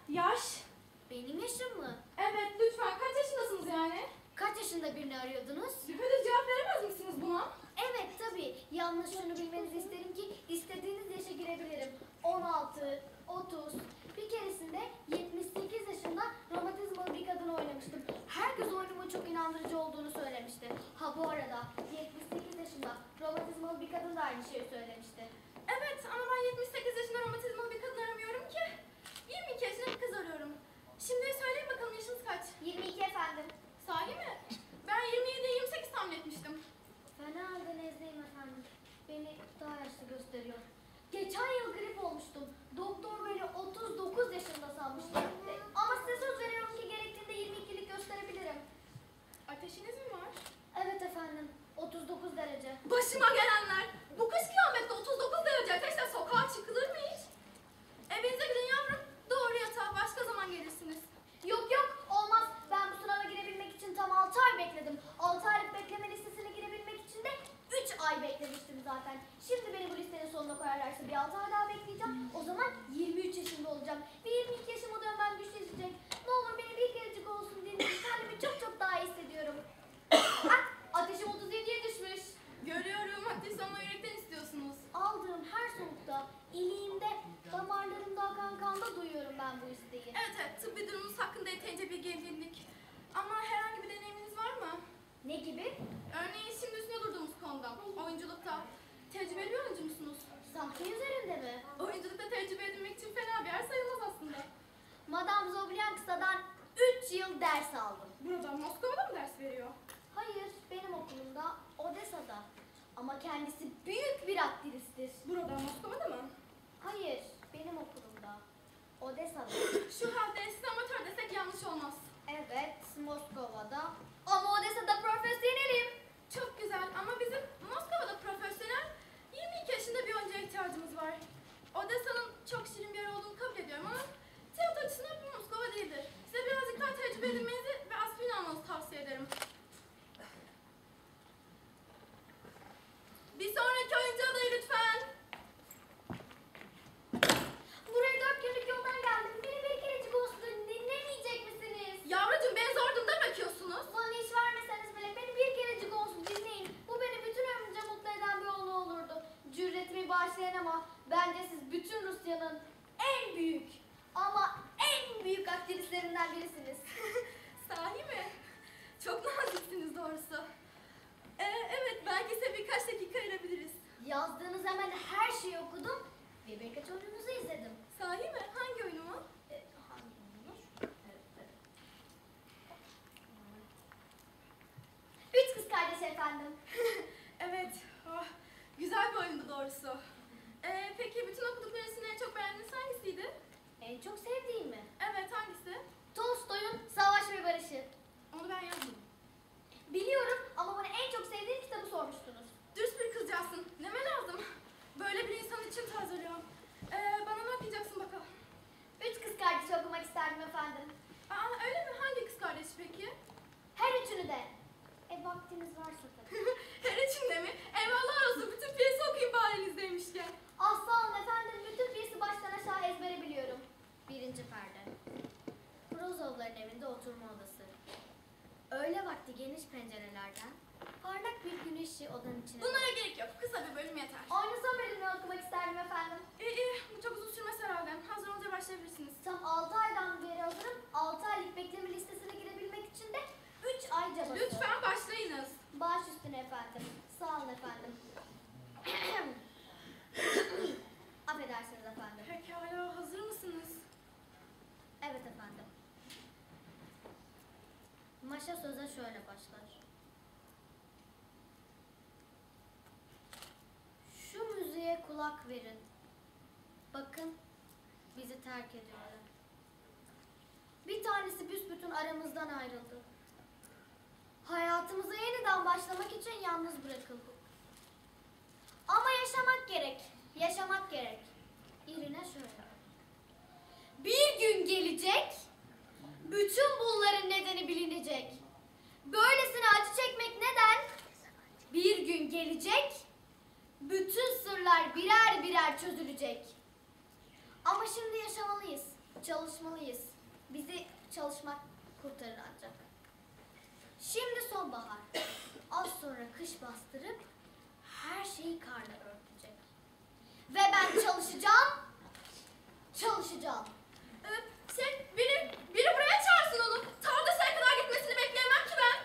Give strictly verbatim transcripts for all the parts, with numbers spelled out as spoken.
Yaş? Benim yaşım mı? Evet, lütfen. Kaç yaşındasınız yani? Kaç yaşında birini arıyordunuz? Düpedüz cevap veremez misiniz buna? Evet tabii. Yalnız şunu bilmenizi isterim ki istediğiniz yaşa girebilirim. on altı, otuz. Bir keresinde yetmiş sekiz yaşında romatizmalı bir kadın oynamıştım. Herkes oyunumun çok inandırıcı olduğunu söylemişti. Ha bu arada yetmiş sekiz yaşında romatizmalı bir kadın da aynı şeyi söylemişti. Evet ama ben yetmiş sekiz yaşında romatizmalı bir kadın aramıyorum ki. yirmi iki yaşında bir kız arıyorum. Şimdi söyleyin bakalım yaşınız kaç? yirmi iki efendim. Sahi mi? Ben yirmi yedi yirmi sekiz tahmin etmiştim. Fena halde nezleyim efendim. Beni daha yaşlı gösteriyor. Geçen yıl grip olmuştum. Doktor beni otuz dokuz yaşında sanmıştı. E, Ama size söz veriyorum ki gerektiğinde yirmi ikilik gösterebilirim. Ateşiniz mi var? Evet efendim. otuz dokuz derece. Başıma gelenler. Bu kış kıyamette otuz dokuz derece ateşle sokağa çıkılır mı hiç? Evinize gidin yavrum. Doğru yatağa başka zaman gelirsiniz. Yok yok olmaz. Ben bu sınava girebilmek için tam altı ay bekledim. altı aylık bekleme listesine girebilmek için de üç ay beklemiştim zaten. Şimdi beni bu listenin sonuna koyarlarsa bir altı ay daha bekleyeceğim. O zaman yirmi üç yaşında olacağım. Ve yirmi iki yaşıma dönmem güçleşecek. Ne olur beni bir kerecik olsun dinleyin. Kendimi çok çok daha iyi hissediyorum. Ah, ateşim otuz yediye düşmüş. Görüyorum ateş ama yürekten istiyorsunuz. Aldığım her solukta, iliğimde, damarlarımda akan kanda duyuyorum ben bu isteği. Evet evet tıbbi durumunuz hakkında yeterince bilgi edindik. Ama herhangi bir deneyiminiz var mı? Ne gibi? Örneğin şimdi üstüne durduğumuz konuda, oyunculukta. Tecrübeli bir oyuncu musunuz? Sahne üzerinde mi? Oyunculukta tecrübe edinmek için fena bir yer sayılmaz aslında. Madame Zoblianksta'dan üç yıl ders aldım. Burada Moskova'da mı ders veriyor? Hayır, benim okulumda, Odessa'da. Ama kendisi büyük bir aktristir. Burada Moskova'da mı? Hayır, benim okulumda, Odessa'da. Şu halde size amatör desek yanlış olmaz. Evet, Moskova'da. Ama Odessa'da profesyonelim. Çok güzel ama bizim Moskova'da profesyonel yirmi iki yaşında bir oyuncuya ihtiyacımız var. Odessa'nın çok şirin bir yer olduğunu kabul ediyorum ama tiyatro açısından bir Moskova değildir. Size birazcık daha tecrübe edinmenizi ve aspirin almanızı tavsiye ederim. Bir sonraki oyuncu adayı lütfen. Buraya dört günlük yoldan geldim. Beni bir kerecik olsun dinlemeyecek misiniz? Yavrucuğum beni zor durumda bırakıyorsunuz. Bana iş vermeseniz bile beni bir kerecik olsun dinleyin. Bu beni bütün ömrümce mutlu eden bir oğlu olurdu. Cüretimi bağışlayan ama bence siz bütün Rusya'nın en büyük ama en büyük aktrislerinden birisiniz. Sahi mi? Çok naziksiniz doğrusu. Ee, evet belki size birkaç dakika ayırabiliriz. Yazdığınız hemen her şeyi okudum ve birkaç oyununuzu izledim. Sahi mi? Hangi oyunumu? E, hangi oyununuz? Evet, evet. Üç kız kardeş efendim. Evet. Oh, güzel bir oyundu doğrusu. Ee, peki bütün okuduklarınızın en çok beğendiğiniz hangisiydi? En çok sevdiğim mi? Evet hangisi? Tolstoy'un Savaş ve Barış'ı. Onu ben yazdım. Biliyorum ama bana en çok sevdiğim kitabı sormuştunuz. Dürüst bir kızcağızsın. Neme lazım? Böyle bir insan için tazeliyorum. Ee, bana ne okuyacaksın bakalım? Üç kız kardeşi okumak isterdim efendim. Aa öyle mi? Hangi kız kardeşi peki? Her üçünü de. E vaktiniz varsa tabii. Her içinde mi? Eyvallah olsun. Bütün piyesi okuyayım bari elinizdeymişken. Ah sağ olun efendim. Bütün piyesi baştan aşağı ezbere biliyorum. Birinci perde. Prozovların evinde oturma odası. Öğle vakti geniş pencerelerden parlak bir güneş ışığı odanın içine... Bunlara gerek yok. Kısa bir bölüm yeter. Oynasam bölümünü okumak isterdim efendim. İyi iyi. Bu çok uzun sürmez herhalde. Hazır olunca başlayabilirsiniz. Tam altı aydan beri hazırım. altı aylık bekleme listesine girebilmek için de üç ay cabası. Lütfen başlayınız. Baş üstüne efendim. Sağ olun efendim. Affedersiniz efendim. Pekala. Hazır mısınız? Evet efendim. Maşa söze şöyle başlar. Şu müziğe kulak verin. Bakın bizi terk ediyorlar. Bir tanesi büsbütün aramızdan ayrıldı. Hayatımıza yeniden başlamak için yalnız bırakıldık. Ama yaşamak gerek. Yaşamak gerek. İrine şöyle. Bir gün gelecek, bütün bunların nedeni bilinecek. Böylesine acı çekmek neden? Bir gün gelecek, bütün sırlar birer birer çözülecek. Ama şimdi yaşamalıyız. Çalışmalıyız. Bizi çalışmak kurtarır ancak. Şimdi sonbahar. Az sonra kış bastırıp her şeyi karla örtecek. Ve ben çalışacağım. Çalışacağım. Ee, şey, biri, biri buraya çağırsın onu. Ta odasına kadar gitmesini bekleyemem ki ben.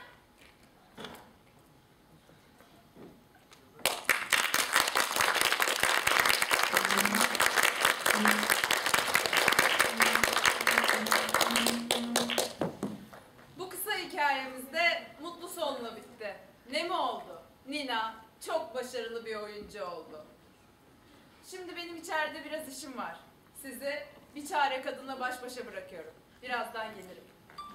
Bu kısa hikayemizde mutlu sonla bitti. Ne mi oldu? Nina çok başarılı bir oyuncu oldu. Şimdi benim içeride biraz işim var. Sizi bir çare kadınla baş başa bırakıyorum. Birazdan gelirim.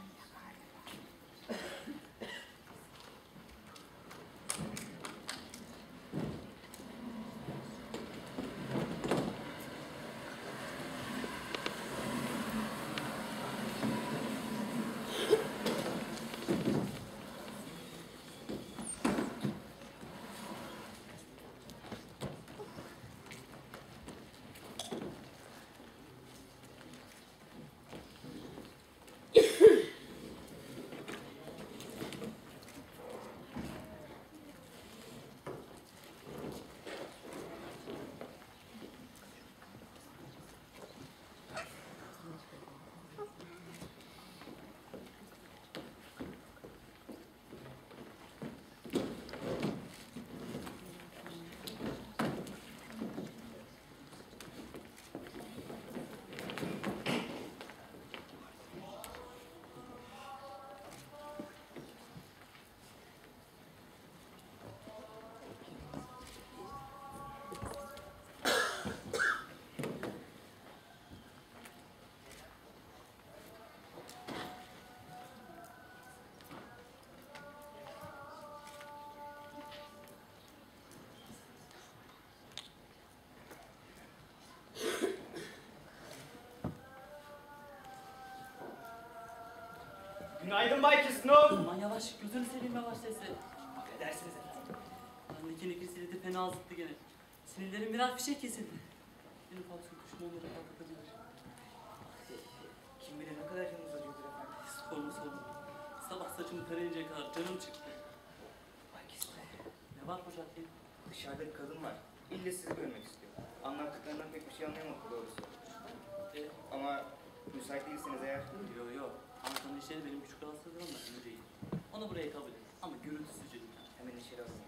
Günaydın Bay Kisnov. Aman yavaş, gözünü seveyim yavaş sesle. Affedersiniz efendim. Bendeki nefis sileti fena azıttı gene. Sinirlerim biraz fişek kesildi. En ufak su kuşum onları patlatabilir. Kim bilir ne kadar canınız acıyordur efendim. Sorma sorma. Sabah saçımı tarayıncaya kadar canım çıktı. Bay Kisnov. Ne var Hocaddin? Dışarıda bir kadın var. İlle sizi görmek istiyor. Anlattıklarından pek bir şey anlayamadık doğrusu. E, Ama müsait değilseniz eğer... yo yo. Anlatan işleri benim küçük rahatsızlığım da önce değil. Onu buraya kabul et. Ama gürültüsüzce lütfen. Hemen içeri alın.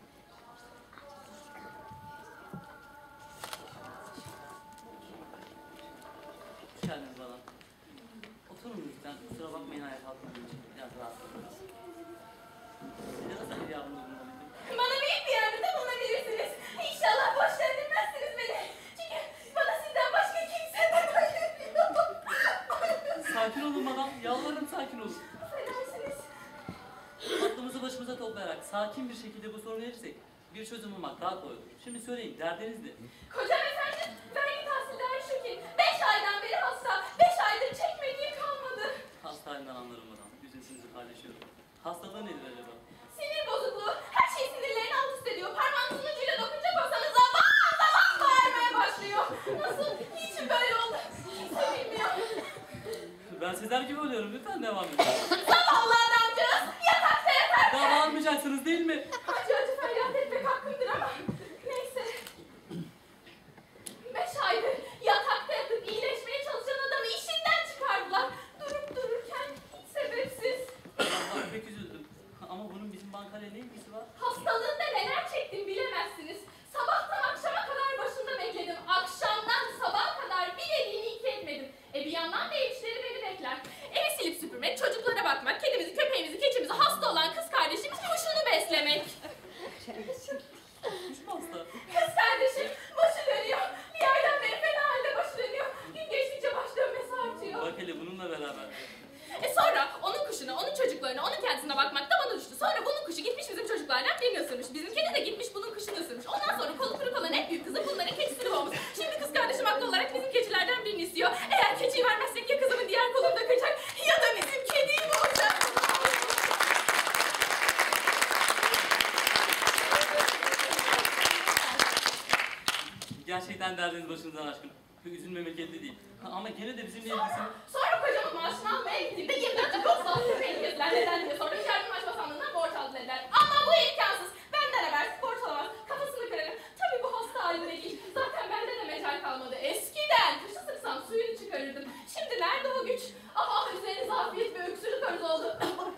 Hoş geldiniz bana. Oturun lütfen. Kusura bakmayın ayağa kalktığım için. Biraz rahatsızım. Size nasıl bir yardımda bulunabilirim? Bana büyük bir yardımda bulunabilirsiniz. İnşallah boş döndürmezsiniz beni. Çünkü bana sizden başka kimse de yok. Sakin olun madam. Yalvarırım sakin olun. Affedersiniz. Aklımızı başımıza toplayarak sakin bir şekilde bu sorunu verirsek bir çözüm bulmak daha kolay olur. Şimdi söyleyin, derdiniz ne? Kocam efendim, vergi tahsilleri şu ki, beş aydan beri hasta, beş aydır çekmediği kalmadı. Hasta halinden anlarım madam. Üzüntünüzü paylaşıyorum. Hastalığı nedir acaba? Sinir bozukluğu, her şey sinirlerini alt üst ediyor. Parmağınızın ucuyla dokunacak olsanız zaman zaman bağırmaya başlıyor. Nasıl, niçin böyle oldu? Kimse bilmiyor. Ben sizler gibi oluyorum. Lütfen devam edin. Zavallı adamcağız, yatakta yatar. Daha bağırmayacaksınız değil mi? Acı acı feryat etmek hakkımdır ama neyse. Beş aydır yatakta yatıp iyileşmeye çalışan adamı işinden çıkardılar. Durup dururken hiç sebepsiz. Allah pek üzüldüm. Ama bunun bizim bankayla ne ilgisi var? Hastalığında neler çektim bilemezsiniz. Sabahtan akşama kadar başında bekledim. Akşamdan sabaha kadar bir dediğini iki etmedim. E bir yandan da ev işleri beni bekler. Evi silip süpürmek, çocuklara bakmak, kedimizi, köpeğimizi, keçimizi, hasta olan kız kardeşimiz kuşunu beslemek. Kuş mu hasta? Kız kardeşim başı dönüyor. Bir aydan beri fena halde başı dönüyor. Gün geçtikçe baş dönmesi artıyor. Bak hele bununla beraber. E sonra onun kuşuna, onun çocuklarına, onun kendisine bakmak da bana düştü. Sonra bunun kuşu gitmiş bizim çocuklardan birini ısırmış. Bizim kedi de gitmiş bunun kuşunu ısırmış. Ondan sonra kolu kırık olan en büyük kızı bunların keçisini boğmuş. Şimdi kız kardeşim haklı olarak bizim keçilerden birini istiyor. Eğer keçiyi vermezsek ya kızımın diğer kolunu da kaçar ya da bizim kediyi boğacak. Gerçekten derdiniz başınızdan aşkın. Üzülmemek elde değil. Ama gene de bizimle ilgisini... Sonra kocamın maaşını almaya gittiğimde yirmi dört yıl dokuz altı beni kestiler. Neden diye sordum. Yardımlaşma sandığından borç aldı dediler. Ama bu imkansız. Benden habersiz borç alamaz. Kafasını kırarım. Tabii bu hasta halimde değil. Zaten bende de metal kalmadı. Eskiden kışı sıksam suyunu çıkarırdım. Şimdi nerede o güç? Aha üzerine zafiyet ve öksürük arız oldu.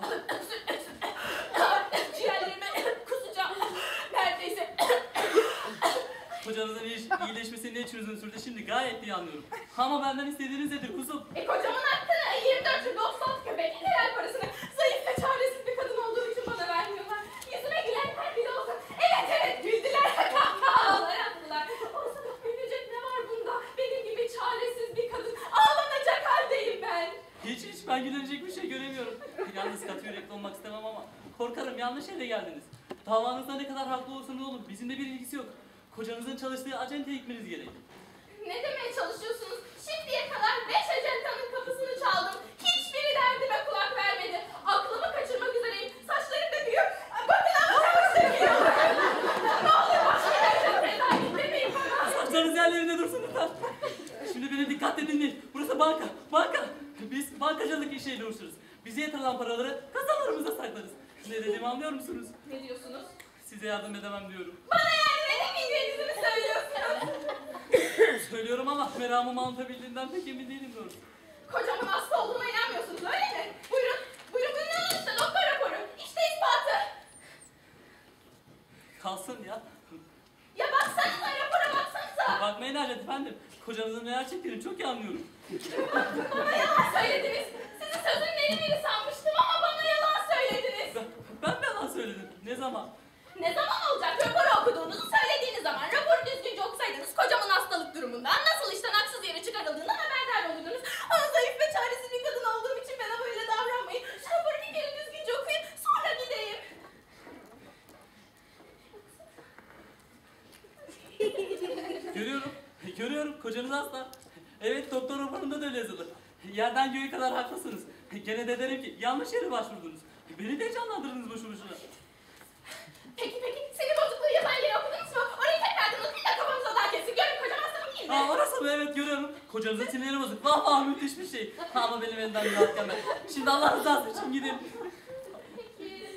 Ciğerlerime kusacağım. Neredeyse. Kocanızın iyileş, iyileşmesi ne için uzun sürdü şimdi gayet iyi anlıyorum. Ama benden istediğiniz nedir kuzum? E kocamın hakkını yirmi dört yıl dokuz altı köpek helal parasını zayıf ve çaresiz bir kadın olduğu için bana vermiyorlar. Yüzüme gülenler bile olsa evet evet güldüler. Kahkahalar attılar. Olsa da gülecek ne var bunda? Benim gibi çaresiz bir kadın. Ağlanacak haldeyim ben. Hiç hiç ben gülecek bir şey göremiyorum. Yalnız katı yürekli olmak istemem ama korkarım yanlış yere geldiniz. Davanızda ne kadar haklı olursanız olun bizimle bir ilgisi yok. Kocanızın çalıştığı acenteye gitmeniz gerek. Ne demeye çalışıyorsunuz? Şimdiye kadar beş ajantanın kapısını çaldım. Hiçbiri derdime kulak vermedi. Aklımı kaçırmak üzereyim. Saçlarım da büyük. Bakın ama çamaşır geliyor. Ne olur başka yerden tedavi demeyin bana. Saçlarınız yerlerinde dursun lütfen. Şimdi beni dikkatle dinleyin. Burası banka, banka. Biz bankacılık işiyle uğraşırız. Bize yatırılan paraları kasalarımıza saklarız. Ne dediğimi anlıyor musunuz? Ne diyorsunuz? Size yardım edemem diyorum. Bana yardım edemeyeceğinizi mi söylüyorsunuz? Söylüyorum ama meramımı anlatabildiğinden pek emin değilim doğrusu. Kocamın hasta olduğuna inanmıyorsunuz öyle mi? Buyurun, buyurun buyurun alın işte doktor raporu. İşte ispatı. Kalsın ya. Ya baksanıza rapora baksanıza. Bakmayın Hacet efendim. Kocanızın neler çektiğini çok iyi anlıyorum. Bana yalan söylediniz. Sizi sözün deli biri sanmıştım ama bana yalan söylediniz. Ben, ben mi yalan söyledim? Ne zaman? Ne zaman olacak? Raporu okuduğunuzu söylediğiniz zaman. Raporu düzgünce okusaydınız kocamın hastalık durumundan, nasıl işten haksız yere çıkarıldığından haberdar olurdunuz. Ama zayıf ve çaresiz bir kadın olduğum için bana böyle davranmayın. Şu raporu bir kere düzgünce okuyun, sonra gideyim. Görüyorum. Görüyorum. Kocanız hasta. Evet doktor raporunda da öyle yazılı. Yerden göğe kadar haklısınız. Gene de derim ki yanlış yere başvurdunuz. Beni de heyecanlandırdınız boşu boşuna. Peki peki, sinir bozukluğu yazan yeri okudunuz mu? Orayı tekrardan okuyun da kafamıza daha kesin. Görün kocam hasta mı değil mi? Aa orası mı? Evet görüyorum. Kocanızın sinirleri bozuk. Vah vah müthiş bir şey. Ama benim elimden bir rahat gelmez. Şimdi Allah rızası için gidin. Peki.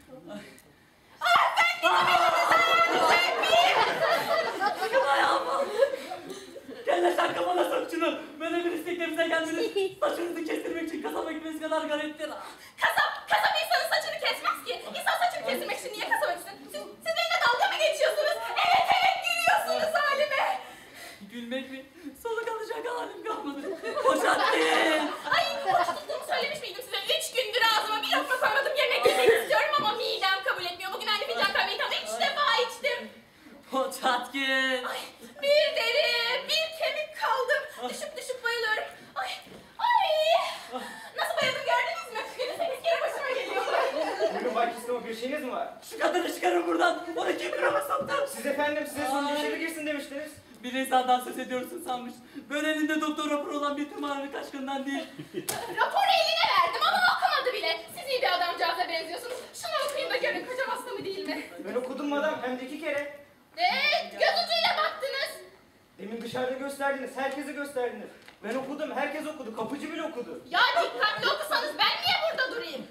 Ayağım. Gel lan sen kafana sok şunu. Böyle bir isteklerimize geldiniz. Saçınızı kestirmek için kasaba gitmeniz kadar gariptir. Kasap, kasap insanın saçını kesmez ki. İnsan saçını kestirmek için niye kasaba gitsin? Siz, siz benimle dalga mı geçiyorsunuz? Evet evet gülüyorsunuz halime. Gülmek mi? Soluk alacak halim kalmadı. Boşaltın. Ay hoş tuttuğumu söylemiş miydim size? Üç gündür ağzıma bir lokma koymadım. Yemek yemek istiyorum ama midem kabul etmiyor. Bugün anne fincan kahveyi tam üç defa içtim. Poçatkin. Ay bir deri, bir kemik kaldım. Düşüp düşüp bayılıyorum. Ay, ay. Nasıl bayıldım gördünüz mü? Günde sekiz kere başıma geliyor. Bugün Bakis'te bir şeyiniz mi var? Şu kadını çıkarın buradan. Onu kim bürama soktu? Siz efendim size son Ay. dışarı girsin demiştiniz. Bir insandan söz ediyorsun sanmış. Böyle elinde doktor raporu olan bir tımarlı kaçkından değil. Raporu eline verdim ama okumadı bile. Siz iyi bir adamcağıza benziyorsunuz. Şunu okuyun da görün kocam hasta mı değil mi? Ben okudum madam hem de iki kere. Evet, göz ucuyla baktınız. Demin dışarıda gösterdiniz, herkese gösterdiniz. Ben okudum, herkes okudu, kapıcı bile okudu. Ya dikkatli okusanız ben niye burada durayım?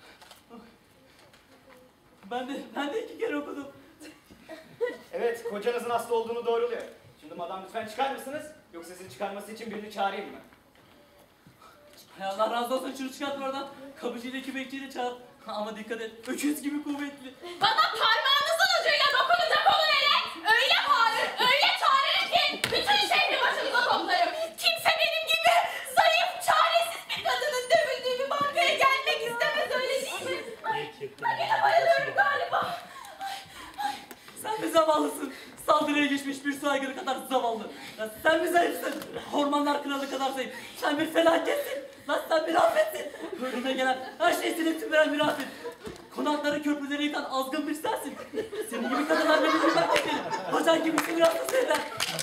Ben de, ben de iki kere okudum. Evet, kocanızın hasta olduğunu doğruluyor. Şimdi madam lütfen çıkar mısınız? Yoksa sizi çıkarması için birini çağırayım mı? Hay Allah razı olsun şunu çıkart oradan. Kapıcıyla iki bekçiyle çağır. Ama dikkat et, öküz gibi kuvvetli. Bana parmağınızın ucuyla dokunacak olun hele. Öyle bağırır, öyle çağırır ki bütün şehri başınıza toplarım. Kimse benim gibi zayıf, çaresiz bir kadının dövüldüğü bir bankaya gelmek istemez öyle değil mi? Ay, ben yine bayılıyorum galiba. Sen mi zavallısın? Saldırıya geçmiş bir su aygırı kadar zavallı. Ya sen mi zayıfsın? Ormanlar kralı kadar zayıf. Sen bir felaketsin. Lan sen bir afetsin. Önüne gelen her şeyi silip veren bir afet. Konakları köprüleri yıkan azgın bir sensin. Senin gibi kadınlar beni bilmem değil. Kocan gibi sinir hastası eder.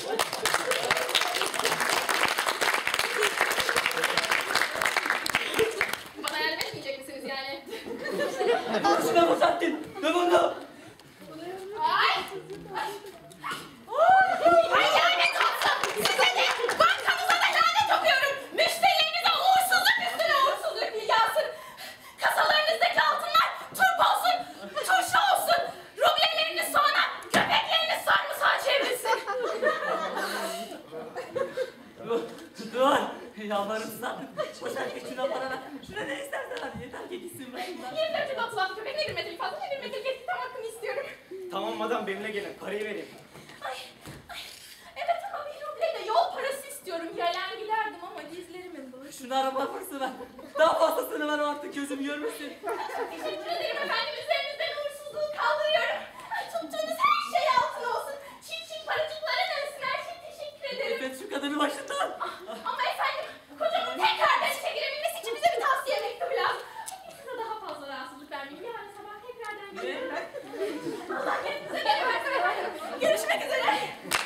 Bana yardım etmeyecek misiniz yani? Şuna boşalttın. Ne bunu? Ay! Ay! Ay lanet olsun! Size de! de ne istersen hadi yeter ki gitsin başımdan. yirmi dört yıl otuz altı köpek ne bir metrelik fazla ne bir metrelik eski tam hakkını istiyorum. Tamam madam benimle gelin. Parayı vereyim. Ay, ay. Evet ama bir ruble de yol parası istiyorum. Gelen giderdim ama dizlerimin başı. Şunu araba fırsına. Daha fazlasını ver artık gözüm görmesin. Teşekkür ederim efendim. Üzerinizden uğursuzluğu kaldırıyorum. Ay, tuttuğunuz her şey altın olsun. Çift çift paracıklara dönsün. Her şey teşekkür ederim. Evet şu kadını başından. Ama efendim kocamın tekrardan işe girebilmesi için bize bir tavsiye mektubu lazım. Size daha fazla rahatsızlık vermeyeyim. Yarın sabah tekrardan gelirim. Allah kendinize geri versin efendim. Görüşmek üzere.